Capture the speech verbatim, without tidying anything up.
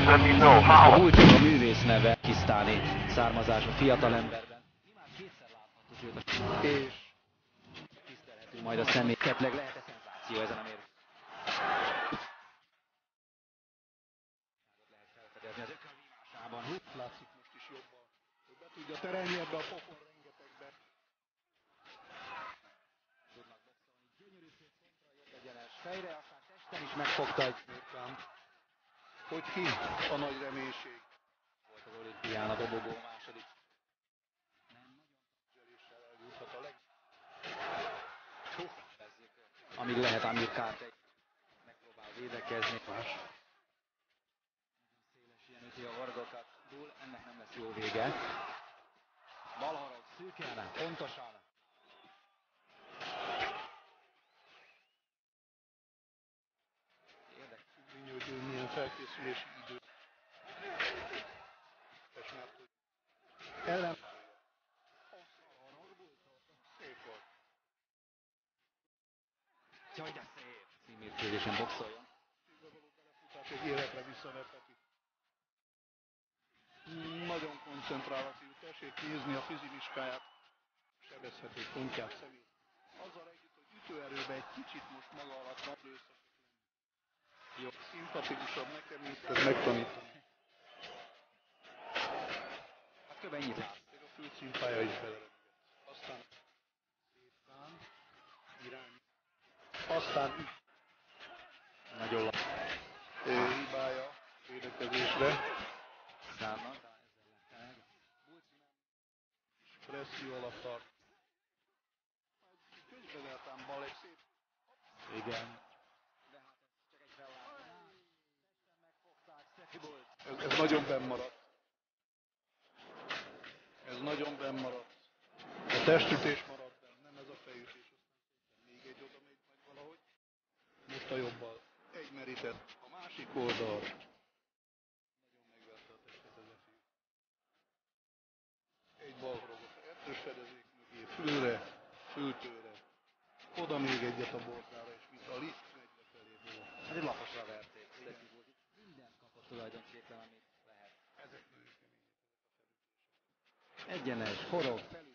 A Bull a művész neve, pakisztáni származású fiatalemberben. Imád kétszer látható, sőt a és tisztelhető majd a személy. Ketleg lehet-e szenzáció ezen a mérkőzésen? Lehet felfedezni az ökölvívásában. Látszik most is jobban, hogy be tudja terelni ebbe a pofon rengetegbe. Tudnak boxolni. Gyönyörű szép kontra jobb egyenes fejre, aztán testen is megfogta egy Amir Khan. Hogy ki a nagy reménység. Volt az olimpián a dobogó második. Nem nagyon Zseléssel eljuthat a leg... Amíg lehet Amir Khan megpróbál védekezni. Más. Széles ilyen üti a vargokat. Bull, ennek nem lesz jó vége. Balharag szűken, pontosan. Érdekes. Hogy milyen felkészülési idő. Ellen. Szép volt. Jaj, de szép! Címérkőzésen boxoljon. Belefutás egy életre visszaveteti. Nagyon koncentrál a fiú. Tessék nézni a fizimiskáját, sebezhető pontját, szemét. Azzal együtt, hogy ütőerőben egy kicsit most maga alatt naplőszakok lenni. Jó, szimpatikusabb nekem, mint ezt megtanítani. Hát kb. Ennyit lát. Még a főcímpálya is beleremegett. Aztán szépen irány. Aztán Nagyon lassú. Hibája védekezésre. Szárnak, de ezzel lett meg. Presszió alatt tart. Közbezeltám bal egy szép. Igen. De hát ez csak egy fellátás. Testen megfogták Steffy Bullt. Ez, ez nagyon bennmaradt. Ez nagyon bennmaradt. A testütés maradt benn, nem ez a fejütés. Aztán még egy oda megy majd valahogy. Most a jobbal. Egy merített. A másik oldal. Nagyon megvette a testet ez a fiú. Egy balhorogot a kettős fedezék mögé, fülre, fültőre. Oda még egyet a bordára, és vissza a liszt megy lefelé ból. Hát egy laposra verték. Mindent kapott tulajdonképpen, amit lehet. Ezek nagyon kemények, ezek a felütések. Egyenes, forog, felül.